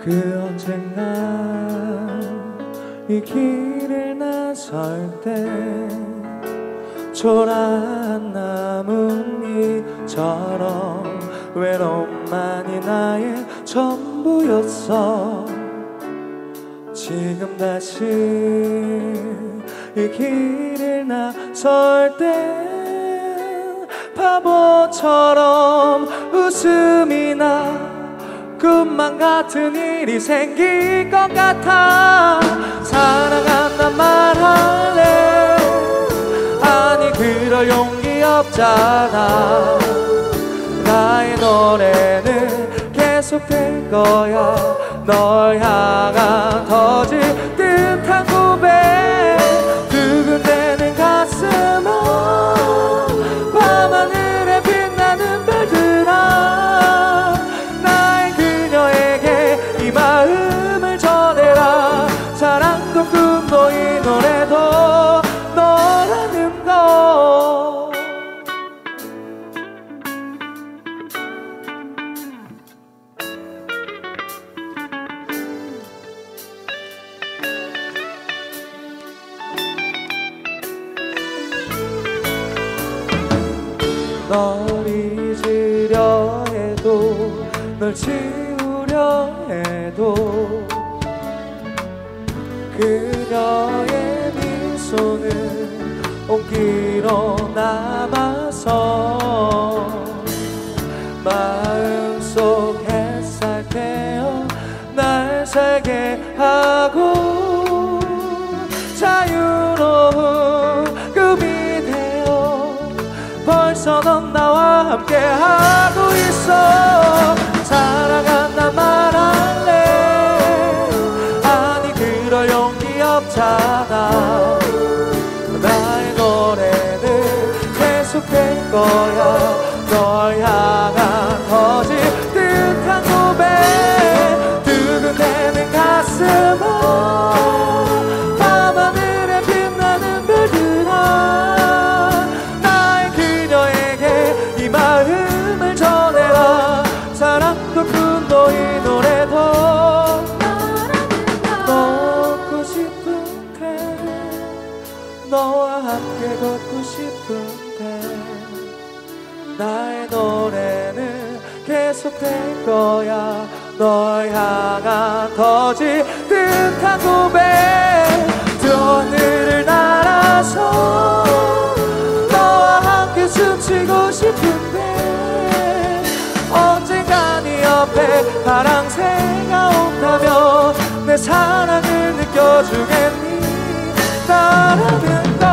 그 언젠가 이 길을 나설 때 초라한 나뭇잎처럼 외로움만이 나의 전부였어. 지금 다시 이 길을 나설 때 바보처럼 웃음이 나 꿈만 같은 일이 생길 것 같아. 사랑한단 말할래. 아니 그럴 용기 없잖아. 나의 노래는 계속될 거야. 널 향한 터질 듯한 고백. 두근대는 가슴아 밤하늘에 빛나는 별들아. 나의 그녀에게 이 마음을 전해라. 사랑도 꿈도 이 노래도 너라는 거. 널 잊으려 해도 널 지우려 해도 그녀의 미소는 온기로 남아서 마음속 햇살 태워 날 살게 하고 자유로운 꿈이 되어 벌써 넌 나와 함께 하고 있어. 사랑한단 말할래. 아니 그럴 용기 없잖아. 나의 노래는 계속될 거야. 널 향한 터질 듯한 고백. 두근대는 가슴아 밤하늘에 빛나는 별들아. 나의 그녀에게 이 마음을 전해라. 사랑도 꿈도 이 노래도 걷고 싶은데 너와 함께 걷고 싶은데 나의 노래는 계속될 거야. 널 향한 터질 듯한 고백. 저 하늘을 날아서 너와 함께 숨쉬고 싶은데 언젠가 네 옆에 파랑새가 온다면 내 사랑을 느껴주겠니. 나라면